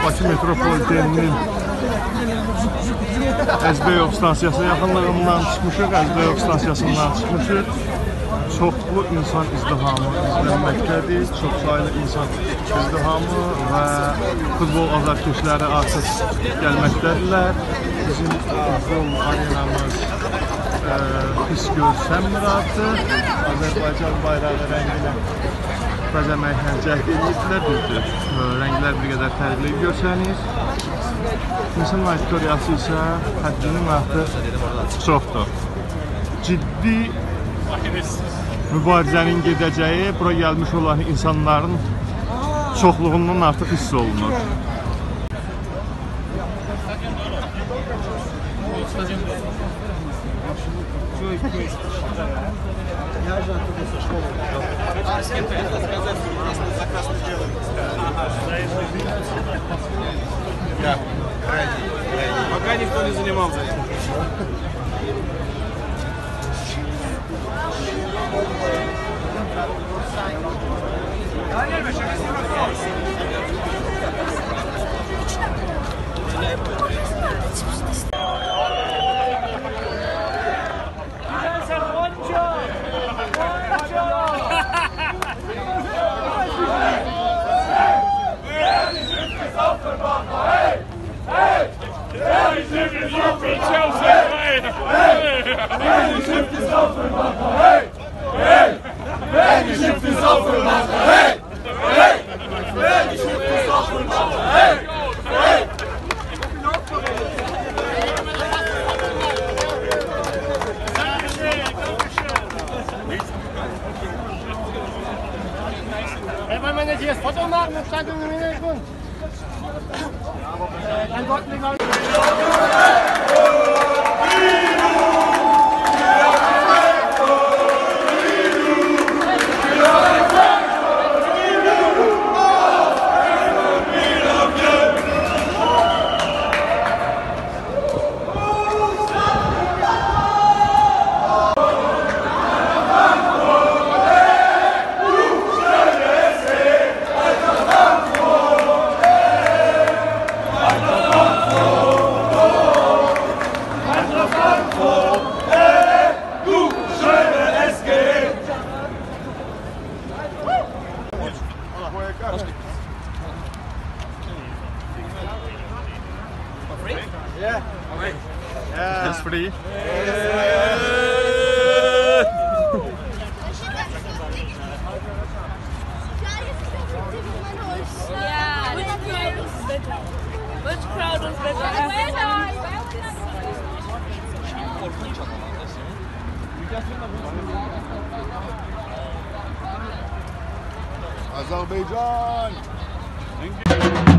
Bakı metropoliteninin Əzbəyov stansiyası yaxınlığından çıxmışıq, Əzbəyov stansiyasından çıxmışıq. Çoxlu insan izdihamı izlənməkdədir, çox saylı insan izdihamı və futbol azarkeşləri artıq gəlməkdədirlər. Bizim futbol arenamız pis görsənmir artıq. Azərbaycan bayrağı rənginə bəzəməklə cəhd edirdilər, düzdür. Rənglər bir qədər fərqli görsənir. İnsan auditoriyası isə həddinin artıq çoxdur. Ciddi mübarizənin gedəcəyi, bura gəlmiş olan insanların çoxluğundan artıq hiss olunur. Пока никто не занимался этим. Wenn man jetzt hier das Foto machen, dann stand in den Hintergrund. Dann wollten wir, glaube ich... Yeah. Yeah. It's free. Which crowd was better? Azerbaijan.